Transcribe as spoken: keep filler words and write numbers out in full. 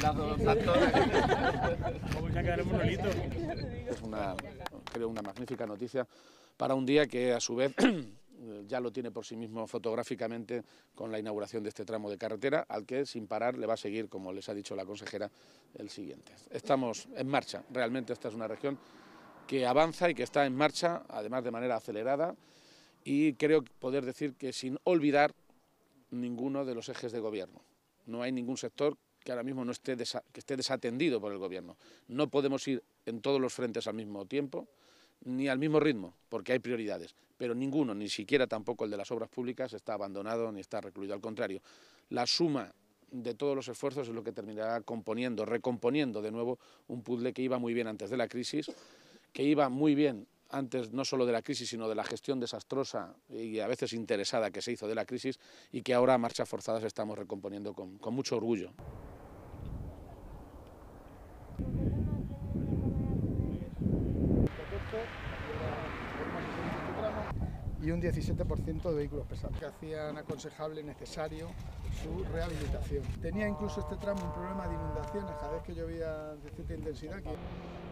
enlazo exacto. Vamos a quedar monolito. Es una, creo, una magnífica noticia para un día que, a su vez, ya lo tiene por sí mismo fotográficamente con la inauguración de este tramo de carretera, al que sin parar le va a seguir, como les ha dicho la consejera, el siguiente. Estamos en marcha, realmente esta es una región que avanza y que está en marcha, además de manera acelerada, y creo poder decir que sin olvidar ninguno de los ejes de gobierno. No hay ningún sector que ahora mismo no esté, desa que esté desatendido por el gobierno. No podemos ir en todos los frentes al mismo tiempo, ni al mismo ritmo, porque hay prioridades, pero ninguno, ni siquiera tampoco el de las obras públicas, está abandonado ni está recluido. Al contrario, la suma de todos los esfuerzos es lo que terminará componiendo, recomponiendo de nuevo un puzzle que iba muy bien antes de la crisis, que iba muy bien antes no solo de la crisis, sino de la gestión desastrosa y a veces interesada que se hizo de la crisis, y que ahora a marchas forzadas estamos recomponiendo con, con mucho orgullo. Y un diecisiete por ciento de vehículos pesados, que hacían aconsejable, necesario su rehabilitación. Tenía incluso este tramo un problema de inundaciones, cada vez que llovía de cierta intensidad. Que...